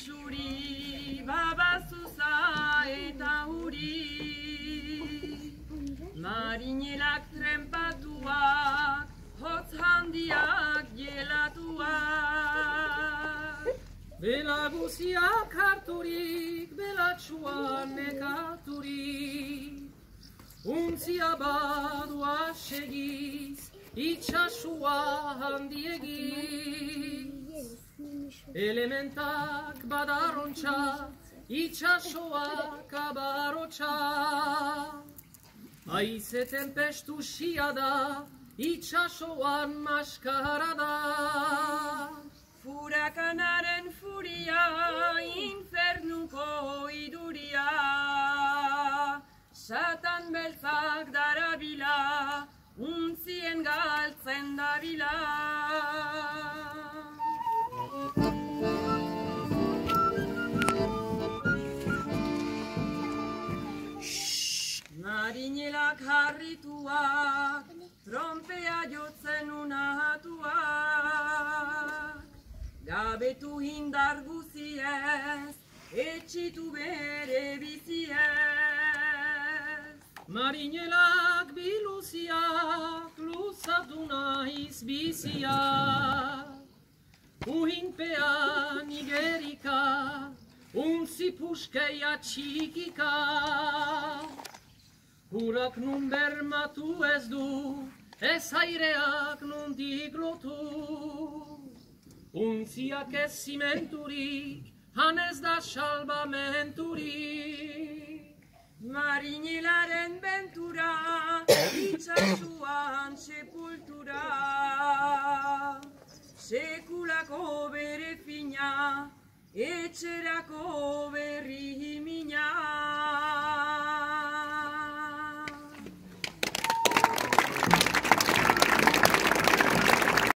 xuri, babazuza eta uri. Marinelak trenpatuak, hotz handiak gelatuak. Bela guziak harturik, belatxuan nekaturik. Untzia badua segiz, itxasua handiegiz. Elementak badarontxa, itxasoak abarotxa. Haize tempestusia da, itxasoan maskara da. Furakanaren furia, infernuko iduria. Satan beltzak darabila, untzien galtzen dabila. Marinelak harrituak, trompea jotzen unahatuak. Gabetu hindar guziez, etxitu bere biziez. Marinelak biluziak, luzatu nahiz biziak. Uhinpean igerika, untzi puskeia txikika. Hurak nun bermatu ez du, ez aireak nondik lotu. Untziak ez zimenturik, han ez da salbamenturik. Marinelaren bentura, itxasuan sepultura. Sekulako bere fina, etxerako berri